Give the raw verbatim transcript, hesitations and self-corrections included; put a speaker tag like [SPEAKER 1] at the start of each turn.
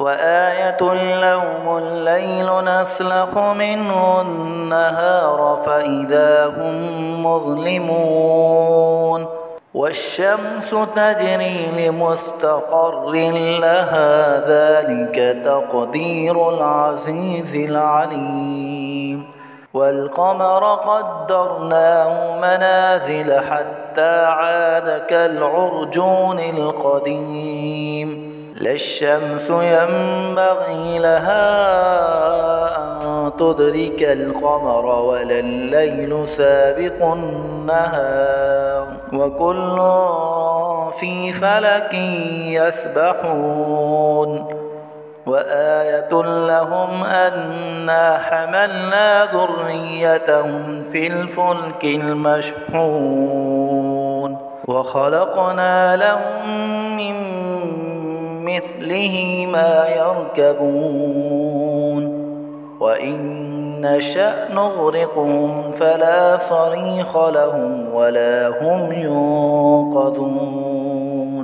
[SPEAKER 1] وآية لهم الليل نسلخ منه النهار فإذا هم مظلمون والشمس تجري لمستقر لها ذلك تقدير العزيز العليم والقمر قدرناه منازل حتى عاد كالعرجون القديم لا الشمس ينبغي لها أن تدرك القمر ولا الليل سابق النهار وكل في فلك يسبحون وآية لهم أنا حملنا ذريتهم في الفلك المشحون وخلقنا لهم من مثله ما يركبون وإن نشأ نغرقهم فلا صريخ لهم ولا هم ينقذون